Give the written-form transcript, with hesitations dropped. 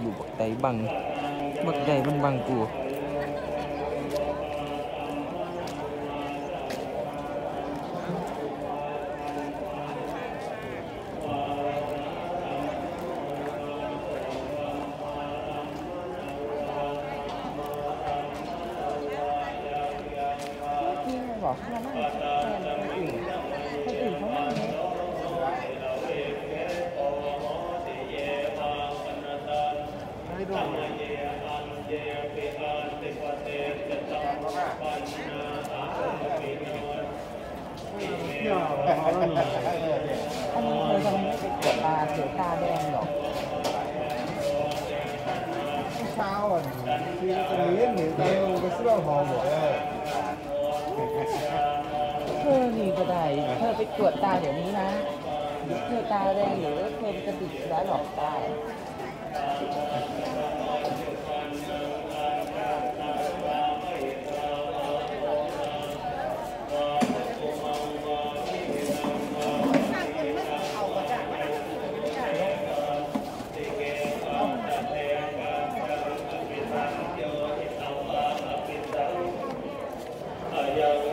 อยู่บักใดบังบักใดมันบังกูบอกเขานั่งแทนคนอื่นเขานั่งเนี่ยให้ดูอันนี้เธอทำไมไม่ไปกดตาเสียตาแดงหรอกเช้าอ่ะคือจะเลี้ยงหรือจะลงไปเสื้อหอมหมดเธอนี่ก็ได้เธอไปตรวจตาเดี๋ยวนี้นะเธอตาแดงหรือเธอจะติดแล้วหลอกตายัง